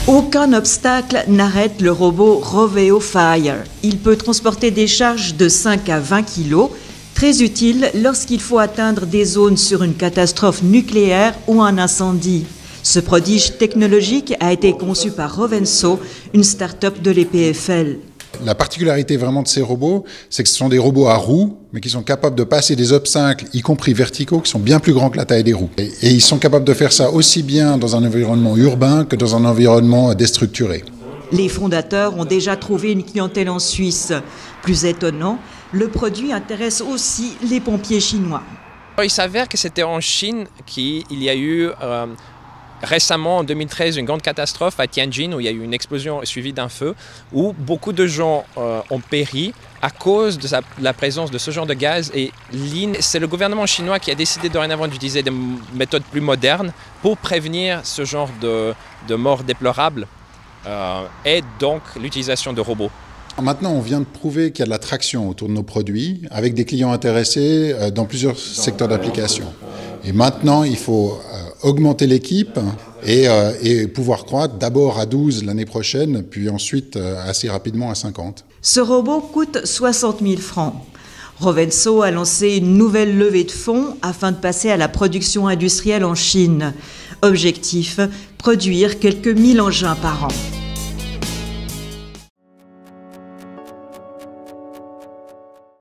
Aucun obstacle n'arrête le robot Roveo Fire. Il peut transporter des charges de 5 à 20 kg, très utile lorsqu'il faut atteindre des zones sur une catastrophe nucléaire ou un incendie. Ce prodige technologique a été conçu par Rovenso, une start-up de l'EPFL. La particularité vraiment de ces robots, c'est que ce sont des robots à roues, mais qui sont capables de passer des obstacles, y compris verticaux, qui sont bien plus grands que la taille des roues. Et ils sont capables de faire ça aussi bien dans un environnement urbain que dans un environnement déstructuré. Les fondateurs ont déjà trouvé une clientèle en Suisse. Plus étonnant, le produit intéresse aussi les pompiers chinois. Il s'avère que c'était en Chine qu'il y a eu récemment, en 2013, une grande catastrophe à Tianjin où il y a eu une explosion suivie d'un feu où beaucoup de gens ont péri à cause de la présence de ce genre de gaz. Et c'est le gouvernement chinois qui a décidé dorénavant d'utiliser des méthodes plus modernes pour prévenir ce genre de mort déplorable et donc l'utilisation de robots. Maintenant, on vient de prouver qu'il y a de la traction autour de nos produits avec des clients intéressés dans plusieurs secteurs d'application. Et maintenant, il faut augmenter l'équipe et pouvoir croître d'abord à 12 l'année prochaine, puis ensuite assez rapidement à 50. Ce robot coûte 60 000 francs. Rovenso a lancé une nouvelle levée de fonds afin de passer à la production industrielle en Chine. Objectif, produire quelques 1000 engins par an.